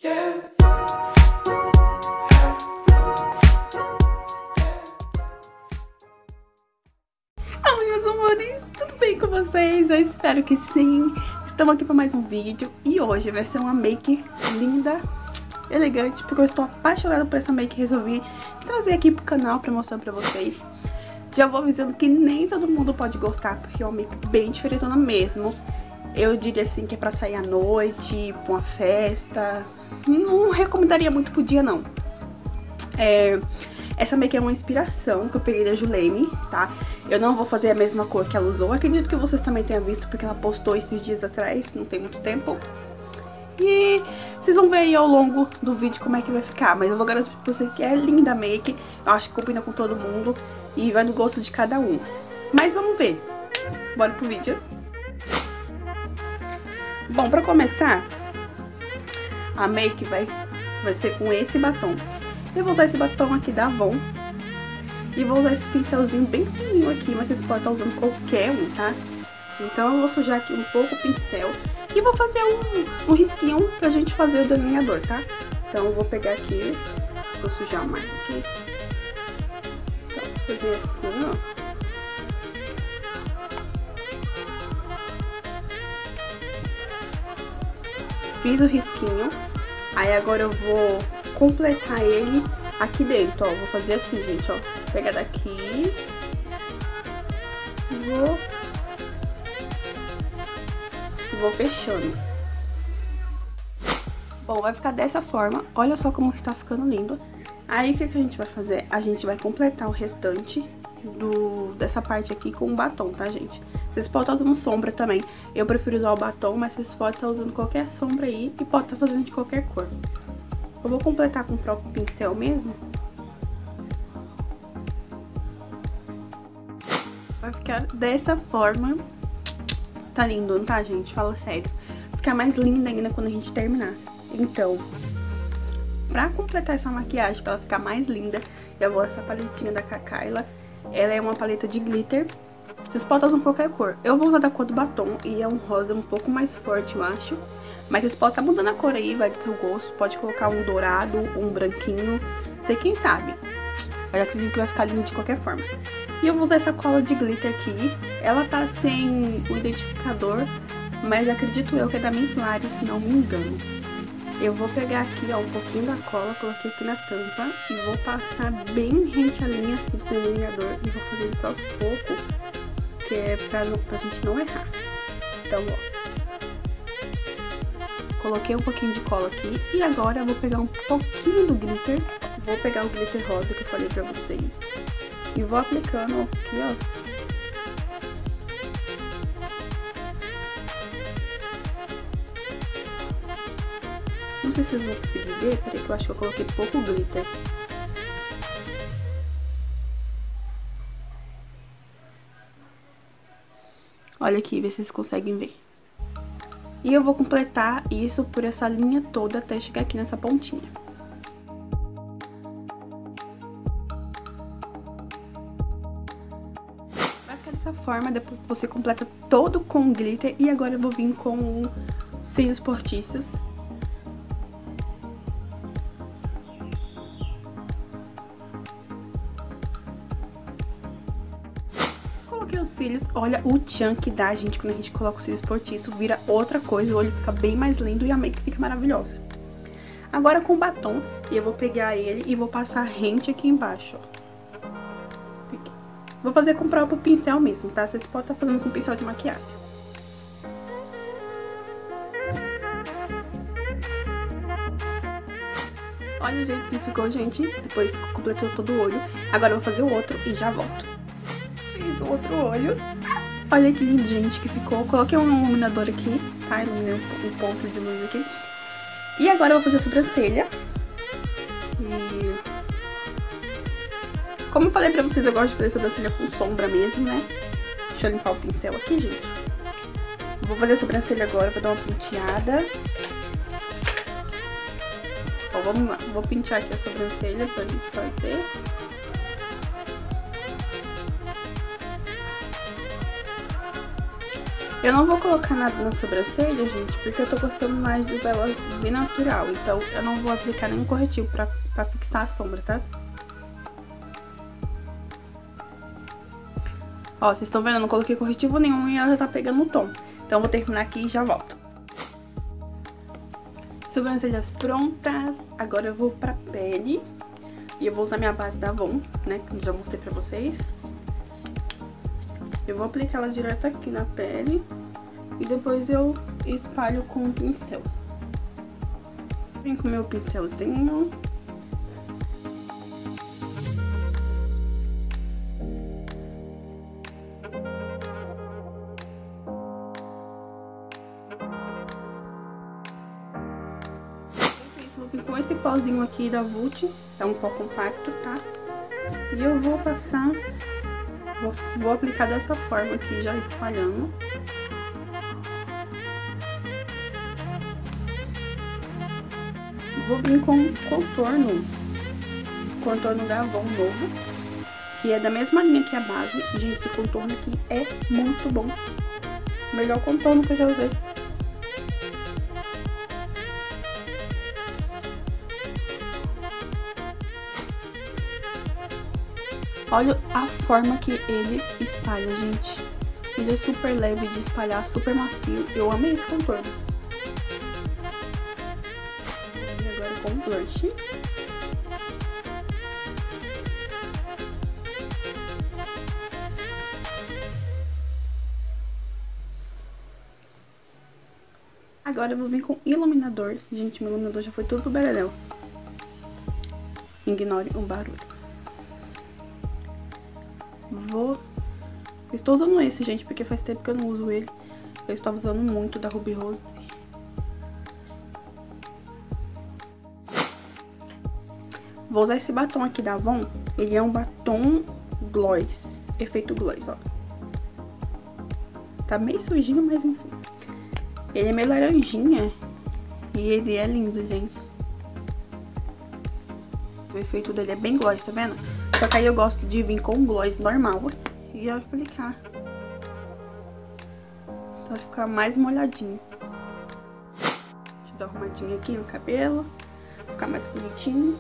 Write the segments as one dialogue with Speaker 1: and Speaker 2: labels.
Speaker 1: Oi, meus amores, tudo bem com vocês? Eu espero que sim. Estamos aqui para mais um vídeo e hoje vai ser uma make linda, elegante, porque eu estou apaixonada por essa make e resolvi trazer aqui pro canal para mostrar para vocês. Já vou avisando que nem todo mundo pode gostar, porque é uma make bem diferentona mesmo. Eu diria assim que é pra sair à noite, pra uma festa. Não recomendaria muito pro dia, não. Essa make é uma inspiração que eu peguei da Julene, tá? Eu não vou fazer a mesma cor que ela usou. Acredito que vocês também tenham visto, porque ela postou esses dias atrás, não tem muito tempo. E vocês vão ver aí ao longo do vídeo como é que vai ficar. Mas eu vou garantir pra você que é linda a make. Eu acho que combina com todo mundo e vai no gosto de cada um. Mas vamos ver. Bora pro vídeo. Bom, pra começar, a make vai ser com esse batom. Eu vou usar esse batom aqui da Avon. E vou usar esse pincelzinho bem fininho aqui, mas vocês podem estar usando qualquer um, tá? Então eu vou sujar aqui um pouco o pincel. E vou fazer um risquinho pra gente fazer o delineador, tá? Então eu vou pegar aqui, vou sujar mais aqui. Então, vou fazer assim, ó. Fiz o risquinho, aí agora eu vou completar ele aqui dentro, ó. Vou fazer assim, gente, ó. Pegar daqui, vou fechando. Bom, vai ficar dessa forma. Olha só como está ficando lindo. Aí, o que a gente vai fazer? A gente vai completar o restante dessa parte aqui com o batom, tá, gente? Vocês podem estar usando sombra também. Eu prefiro usar o batom, mas vocês podem estar usando qualquer sombra aí e podem estar fazendo de qualquer cor. Eu vou completar com o próprio pincel mesmo. Vai ficar dessa forma. Tá lindo, não tá, gente? Fala sério. Vai ficar mais linda ainda quando a gente terminar. Então, pra completar essa maquiagem, pra ela ficar mais linda, eu vou essa paletinha da Kayla. Ela é uma paleta de glitter. Vocês podem usar qualquer cor. Eu vou usar da cor do batom e é um rosa um pouco mais forte, eu acho. Mas vocês podem estar mudando a cor aí, vai do seu gosto. Pode colocar um dourado, um branquinho, sei quem sabe. Mas acredito que vai ficar lindo de qualquer forma. E eu vou usar essa cola de glitter aqui. Ela tá sem o identificador, mas acredito eu que é da Miss Lari, se não me engano. Eu vou pegar aqui, ó, um pouquinho da cola, coloquei aqui na tampa e vou passar bem rente a linha do delineador e vou fazer isso aos poucos, que é pra gente não errar. Então, ó, coloquei um pouquinho de cola aqui e agora eu vou pegar um pouquinho do glitter, vou pegar o glitter rosa que eu falei pra vocês e vou aplicando aqui, ó. Não sei se vocês vão conseguir ver, peraí que eu acho que eu coloquei pouco glitter. Olha aqui, vê se vocês conseguem ver. E eu vou completar isso por essa linha toda até chegar aqui nessa pontinha. Vai ficar dessa forma, depois você completa todo com glitter. E agora eu vou vir com cílios postiços. Os cílios, olha o tchan que dá, gente, quando a gente coloca os cílios postiços, vira outra coisa, o olho fica bem mais lindo e a make fica maravilhosa. Agora com o batom, eu vou pegar ele e vou passar rente aqui embaixo, ó. Vou fazer com o próprio pincel mesmo, tá? Vocês podem estar fazendo com pincel de maquiagem. Olha o jeito que ficou, gente, depois que completou todo o olho. Agora eu vou fazer o outro e já volto. Fiz o outro olho. Olha que lindo, gente, que ficou. Coloquei um iluminador aqui, tá? Iluminei um ponto de luz aqui. E agora eu vou fazer a sobrancelha. E... como eu falei pra vocês, eu gosto de fazer sobrancelha com sombra mesmo, né? Deixa eu limpar o pincel aqui, gente. Vou fazer a sobrancelha agora, vou dar uma penteada. Ó, vamos lá. Vou pentear aqui a sobrancelha pra gente fazer. Eu não vou colocar nada na sobrancelha, gente, porque eu tô gostando mais do dela bem natural. Então, eu não vou aplicar nenhum corretivo pra fixar a sombra, tá? Ó, vocês estão vendo? Eu não coloquei corretivo nenhum e ela já tá pegando o tom. Então, eu vou terminar aqui e já volto. Sobrancelhas prontas. Agora eu vou pra pele. E eu vou usar minha base da Avon, né? Que eu já mostrei pra vocês. Eu vou aplicar ela direto aqui na pele. E depois eu espalho com o pincel. Vem com o meu pincelzinho. Vou vir com esse pozinho aqui da Vult. É um pó compacto, tá? E eu vou passar... Vou aplicar dessa forma aqui, já espalhando. Vou vir com contorno da Avon novo, que é da mesma linha que a base. Gente, esse contorno aqui é muito bom. Melhor contorno que eu já usei. Olha a forma que eles espalham, gente. Ele é super leve de espalhar, super macio. Eu amei esse contorno. E agora com o blush. Agora eu vou vir com iluminador. Gente, meu iluminador já foi tudo pro beleléu. Ignore o barulho. Estou usando esse, gente, porque faz tempo que eu não uso ele. Eu estava usando muito da Ruby Rose. Vou usar esse batom aqui da Avon. Ele é um batom gloss, efeito gloss, ó. Tá meio sujinho, mas enfim. Ele é meio laranjinha. E ele é lindo, gente. O efeito dele é bem gloss, tá vendo? Só que aí eu gosto de vir com gloss normal e aplicar. Pra ficar mais molhadinho. Deixa eu dar uma arrumadinha aqui no cabelo. Ficar mais bonitinho.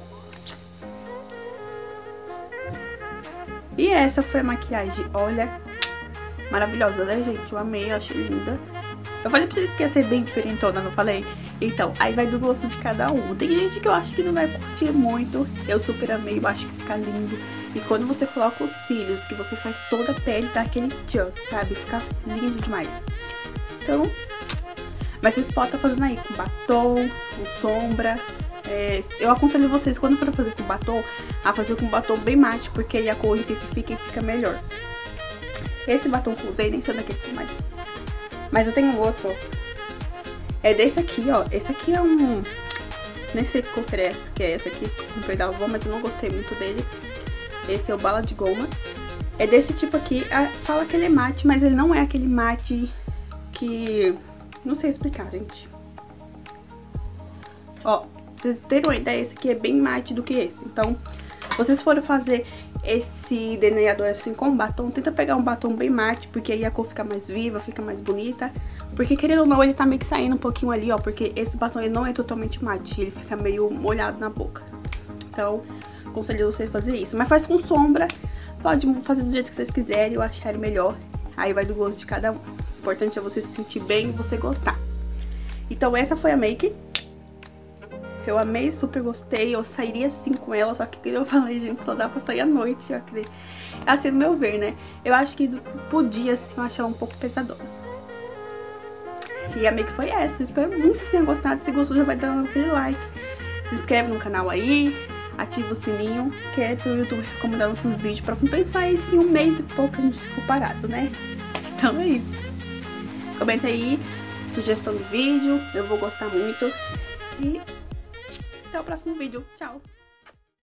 Speaker 1: E essa foi a maquiagem, olha, maravilhosa, né, gente? Eu amei, eu achei linda. Eu falei pra vocês que ia ser bem diferentona, não falei? Então, aí vai do gosto de cada um. Tem gente que eu acho que não vai curtir muito. Eu super amei, eu acho que fica lindo. E quando você coloca os cílios, que você faz toda a pele, dá aquele tchan, sabe? Fica lindo demais. Então, mas vocês podem estar fazendo aí com batom, com sombra. Eu aconselho vocês, quando for fazer com batom, a fazer com batom bem mate, porque aí a cor intensifica e fica melhor. Esse batom que eu usei, nem sei daquele mais. Mas eu tenho outro, ó. É desse aqui, ó. Esse aqui é um... Nem sei que cor que é essa aqui. Comprei da Avon, mas eu não gostei muito dele. Esse é o Bala de Goma. É desse tipo aqui. Fala que ele é mate, mas ele não é aquele mate que... Não sei explicar, gente. Ó, pra vocês terem uma ideia, esse aqui é bem mate do que esse. Então, se vocês forem fazer esse delineador assim com batom, tenta pegar um batom bem mate, porque aí a cor fica mais viva, fica mais bonita. Porque querendo ou não, ele tá meio que saindo um pouquinho ali, ó, porque esse batom ele não é totalmente mate, ele fica meio molhado na boca. Então, aconselho você fazer isso. Mas faz com sombra, pode fazer do jeito que vocês quiserem, eu acharem melhor. Aí vai do gosto de cada um. O importante é você se sentir bem e você gostar. Então essa foi a make. Eu amei, super gostei, eu sairia assim com ela, só que eu falei, gente, só dá pra sair à noite, eu acredito. Assim, no meu ver, né? Eu acho que podia, assim, eu achar um pouco pesadona. E a make foi essa, eu espero muito que vocês tenham gostado. Se gostou, já vai dar aquele like. Se inscreve no canal aí, ativa o sininho, que é pro YouTube recomendar nossos vídeos, pra compensar esse um mês e pouco que a gente ficou parado, né? Então é isso. Comenta aí, sugestão de vídeo, eu vou gostar muito. E até o próximo vídeo. Tchau!